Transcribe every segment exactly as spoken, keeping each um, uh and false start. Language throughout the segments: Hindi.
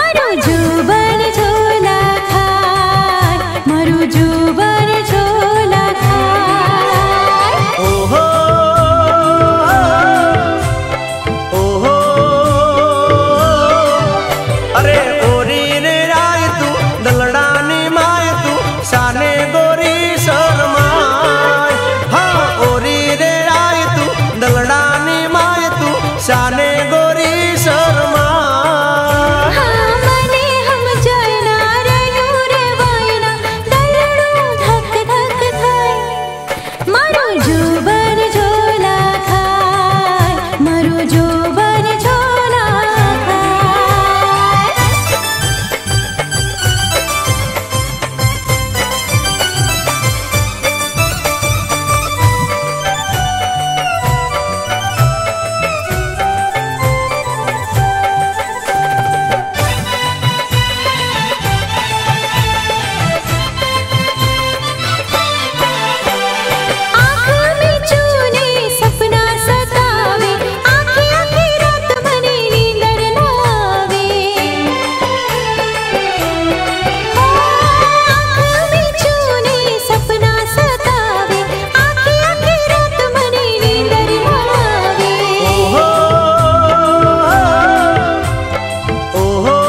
मारू जुबन झोला खाय, मारू जुबन झोला खाय। ओहो ओहो अरे ओरी रे राय तू दलडानी माय तू साने गोरी शर्माय। हाँ ओरी रे राय तू दलडानी माय तू साने गोरी शर्माय। हाँ मने हम जयना रह्यो रे वायना दलड़ू धक धक थाय, मारू जुबन झोला खाय, मारू जुबन झोला खाय। आँख में चूने सपना सतावे, आँखी आँखी रात मने नींदर न आवे। आँख में चूने सपना सतावे, आँखी आँखी रात मने नींदर न आवे। ओहो ओहो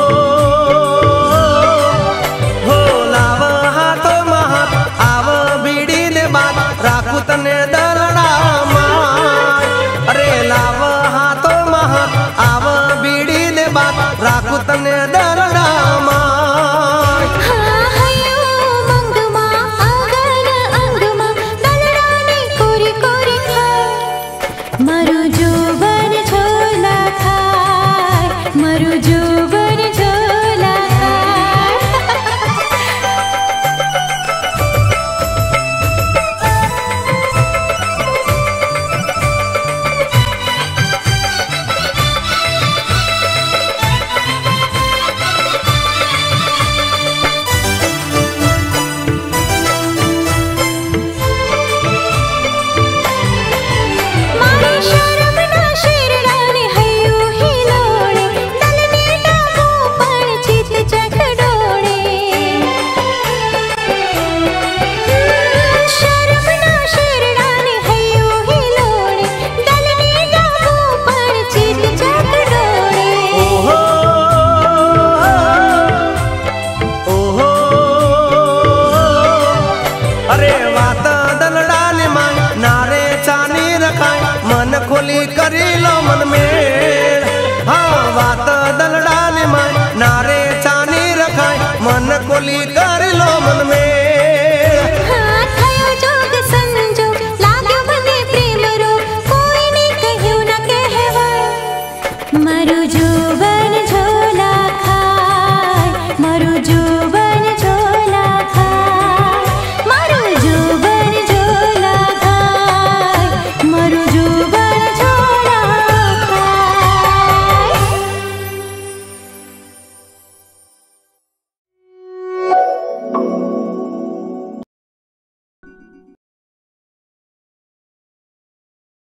हो लाव हाथो महात आव बीड़ी ने बात राखू तने दलड़ा माय। अरे लाव हाथो महात आव बीड़ी ने बात राखू तने दलड़ा माय। हाँ हयो मंगमा आगन अंगमा दलड़ानी कोरी कोरी खाय, मारू जुबन झोला खाय, मारू जुबन झोला खाय। मारे शर्म ना शेरडाने हयो हिलोड़े, दलने डामो पण चित चकडोड़े। शर्म ना शेरडाने हयो हिलोड़े, दलने डामो पण चित चकडोड़े। ओहो ओहो अरे वात दलडानी माय नारे चानी रखाय, मन खोली करी लो मन में। हाँ वात दलडानी माय नारे चानी रखाय, मन खोली करी लो मन में। हाँ थयो जोग संजोग लाग्यो मने प्रेम रोग, कोई ने कह्यो न कहेवाय, मारू जुबन